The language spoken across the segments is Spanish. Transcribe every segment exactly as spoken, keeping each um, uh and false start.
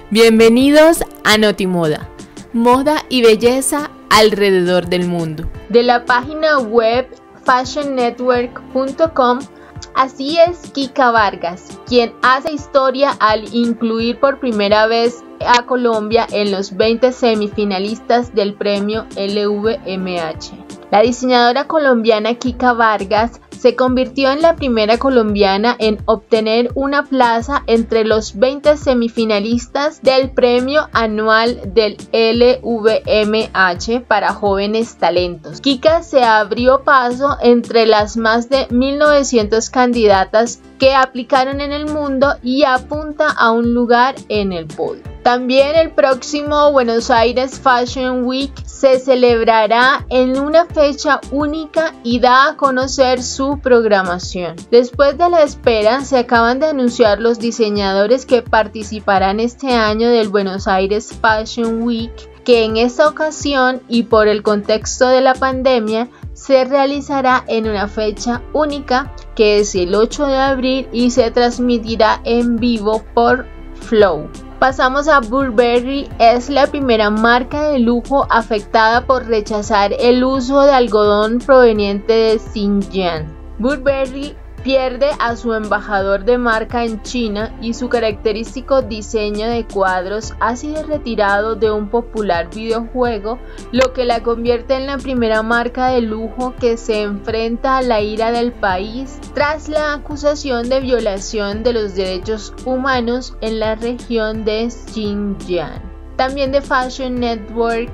Bienvenidos a Notimoda, moda y belleza alrededor del mundo. De la página web fashion network punto com, así es Kika Vargas, quien hace historia al incluir por primera vez a Colombia en los veinte semifinalistas del premio L V M H. La diseñadora colombiana Kika Vargas se convirtió en la primera colombiana en obtener una plaza entre los veinte semifinalistas del premio anual del L V M H para jóvenes talentos. Kika se abrió paso entre las más de mil novecientas candidatas que aplicaron en el mundo y apunta a un lugar en el podio. También el próximo Buenos Aires Fashion Week se celebrará en una fecha única y da a conocer su programación. Después de la espera, se acaban de anunciar los diseñadores que participarán este año del Buenos Aires Fashion Week, que en esta ocasión y por el contexto de la pandemia se realizará en una fecha única, que es el ocho de abril, y se transmitirá en vivo por Flow. Pasamos a Burberry. Es la primera marca de lujo afectada por rechazar el uso de algodón proveniente de Xinjiang. Burberry pierde a su embajador de marca en China y su característico diseño de cuadros ha sido retirado de un popular videojuego, lo que la convierte en la primera marca de lujo que se enfrenta a la ira del país tras la acusación de violación de los derechos humanos en la región de Xinjiang. También de Fashion Network,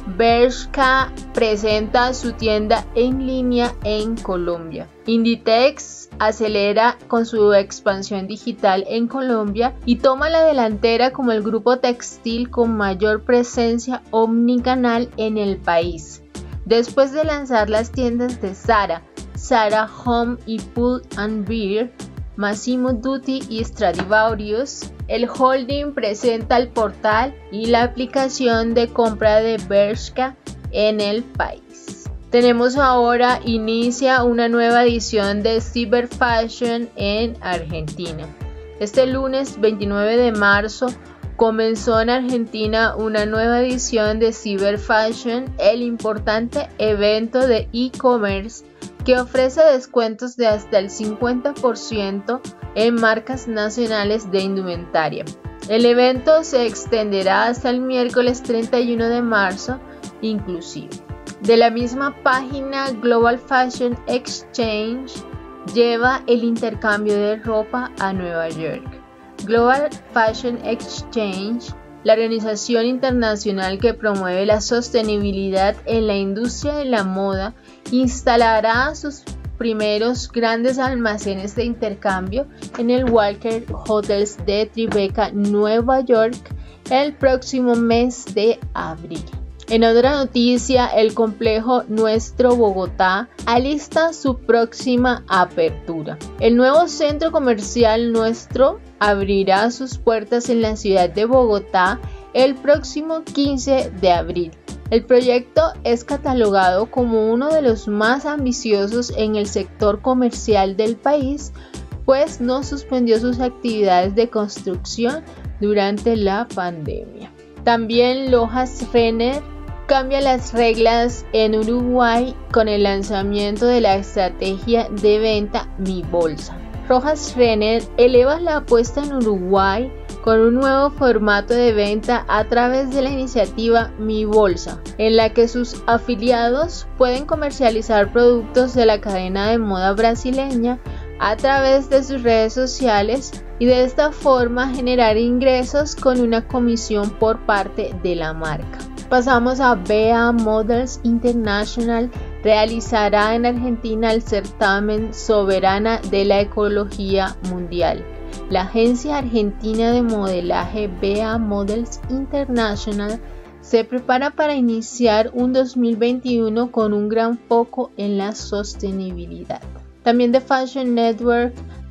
Bershka presenta su tienda en línea en Colombia. Inditex acelera con su expansión digital en Colombia y toma la delantera como el grupo textil con mayor presencia omnicanal en el país. Después de lanzar las tiendas de Zara, Zara Home y Pull and Bear, Massimo Dutti y Stradivarius, el holding presenta el portal y la aplicación de compra de Bershka en el país. Tenemos ahora, inicia una nueva edición de Cyber Fashion en Argentina. Este lunes veintinueve de marzo comenzó en Argentina una nueva edición de Cyber Fashion, el importante evento de e-commerce que ofrece descuentos de hasta el cincuenta por ciento en marcas nacionales de indumentaria. El evento se extenderá hasta el miércoles treinta y uno de marzo inclusive. De la misma página, Global Fashion Exchange lleva el intercambio de ropa a Nueva York. Global Fashion Exchange, la organización internacional que promueve la sostenibilidad en la industria de la moda, instalará sus primeros grandes almacenes de intercambio en el Walker Hotels de Tribeca, Nueva York, el próximo mes de abril. En otra noticia, el complejo Nuestro Bogotá alista su próxima apertura. El nuevo centro comercial Nuestro abrirá sus puertas en la ciudad de Bogotá el próximo quince de abril. El proyecto es catalogado como uno de los más ambiciosos en el sector comercial del país, pues no suspendió sus actividades de construcción durante la pandemia. También Lojas Renner cambia las reglas en Uruguay con el lanzamiento de la estrategia de venta Mi Bolsa. Rojas Renner eleva la apuesta en Uruguay con un nuevo formato de venta a través de la iniciativa Mi Bolsa, en la que sus afiliados pueden comercializar productos de la cadena de moda brasileña a través de sus redes sociales y de esta forma generar ingresos con una comisión por parte de la marca. Pasamos a B A Models International. Realizará en Argentina el certamen Soberana de la Ecología Mundial. La agencia argentina de modelaje B A Models International se prepara para iniciar un dos mil veintiuno con un gran foco en la sostenibilidad. También de Fashion Network,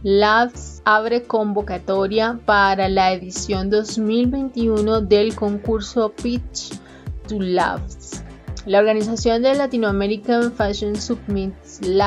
Labs abre convocatoria para la edición dos mil veintiuno del concurso Pitch to Labs. La organización de Latino American Fashion Summit Labs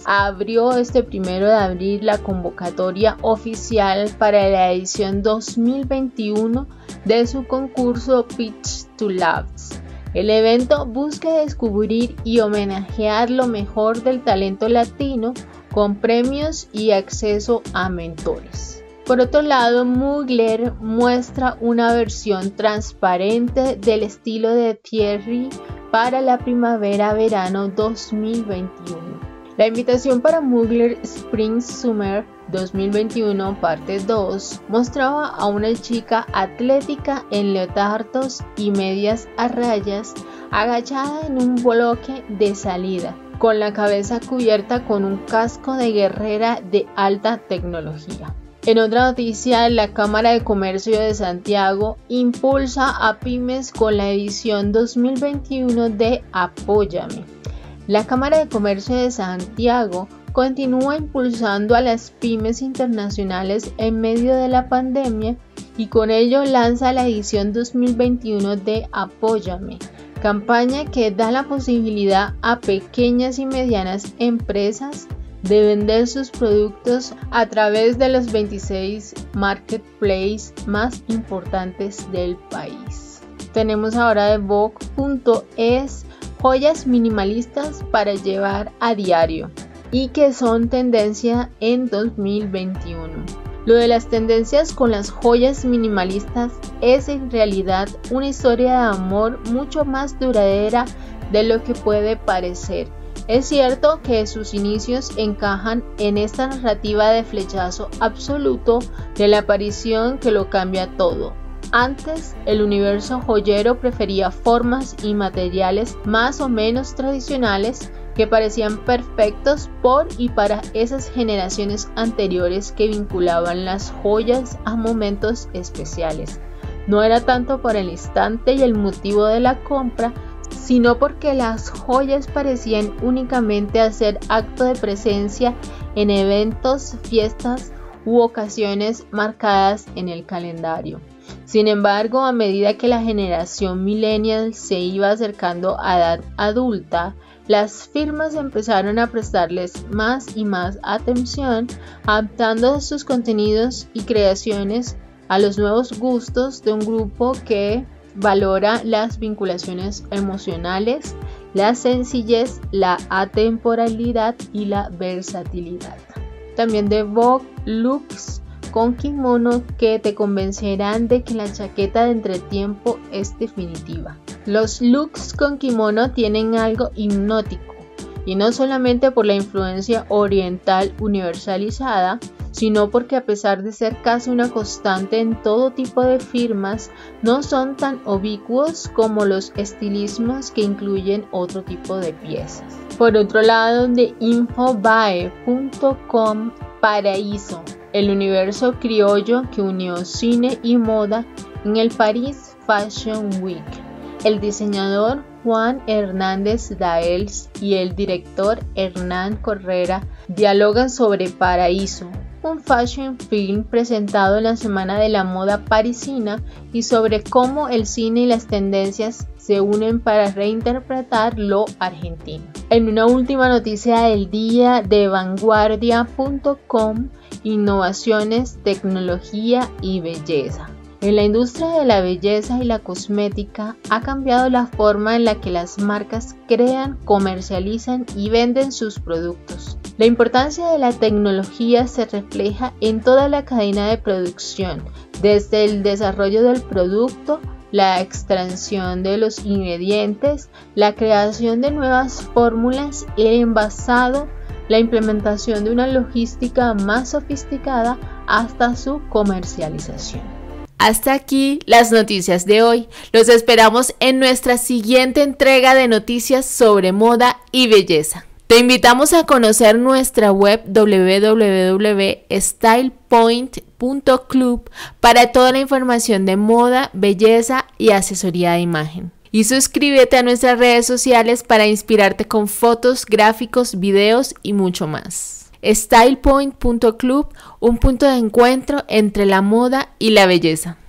abrió este primero de abril la convocatoria oficial para la edición dos mil veintiuno de su concurso Pitch to Labs. El evento busca descubrir y homenajear lo mejor del talento latino con premios y acceso a mentores. Por otro lado, Mugler muestra una versión transparente del estilo de Thierry para la primavera-verano dos mil veintiuno. La invitación para Mugler Spring Summer dos mil veintiuno parte dos mostraba a una chica atlética en leotardos y medias a rayas agachada en un bloque de salida, con la cabeza cubierta con un casco de guerrera de alta tecnología. En otra noticia, la Cámara de Comercio de Santiago impulsa a pymes con la edición dos mil veintiuno de Apóyame. La Cámara de Comercio de Santiago continúa impulsando a las pymes internacionales en medio de la pandemia y con ello lanza la edición dos mil veintiuno de Apóyame, campaña que da la posibilidad a pequeñas y medianas empresas de vender sus productos a través de los veintiséis marketplaces más importantes del país. Tenemos ahora de Vogue punto es joyas minimalistas para llevar a diario y que son tendencia en dos mil veintiuno. Lo de las tendencias con las joyas minimalistas es en realidad una historia de amor mucho más duradera de lo que puede parecer. Es cierto que sus inicios encajan en esta narrativa de flechazo absoluto de la aparición que lo cambia todo. Antes, el universo joyero prefería formas y materiales más o menos tradicionales que parecían perfectos por y para esas generaciones anteriores que vinculaban las joyas a momentos especiales. No era tanto por el instante y el motivo de la compra, sino porque las joyas parecían únicamente hacer acto de presencia en eventos, fiestas u ocasiones marcadas en el calendario. Sin embargo, a medida que la generación millennial se iba acercando a edad adulta, las firmas empezaron a prestarles más y más atención, adaptando sus contenidos y creaciones a los nuevos gustos de un grupo que valora las vinculaciones emocionales, la sencillez, la atemporalidad y la versatilidad. También de Vogue looks con kimono que te convencerán de que la chaqueta de entretiempo es definitiva. Los looks con kimono tienen algo hipnótico, y no solamente por la influencia oriental universalizada, sino porque a pesar de ser casi una constante en todo tipo de firmas, no son tan ubicuos como los estilismos que incluyen otro tipo de piezas. Por otro lado, de infobae punto com, Paraíso, el universo criollo que unió cine y moda en el Paris Fashion Week. El diseñador Juan Hernández Daels y el director Hernán Correra dialogan sobre Paraíso, un fashion film presentado en la Semana de la Moda Parisina, y sobre cómo el cine y las tendencias se unen para reinterpretar lo argentino. En una última noticia del día de vanguardia punto com, innovaciones, tecnología y belleza. En la industria de la belleza y la cosmética ha cambiado la forma en la que las marcas crean, comercializan y venden sus productos. La importancia de la tecnología se refleja en toda la cadena de producción, desde el desarrollo del producto, la extracción de los ingredientes, la creación de nuevas fórmulas, el envasado, la implementación de una logística más sofisticada hasta su comercialización. Hasta aquí las noticias de hoy. Los esperamos en nuestra siguiente entrega de noticias sobre moda y belleza. Te invitamos a conocer nuestra web doble u doble u doble u punto style point punto club para toda la información de moda, belleza y asesoría de imagen. Y suscríbete a nuestras redes sociales para inspirarte con fotos, gráficos, videos y mucho más. style point punto club, un punto de encuentro entre la moda y la belleza.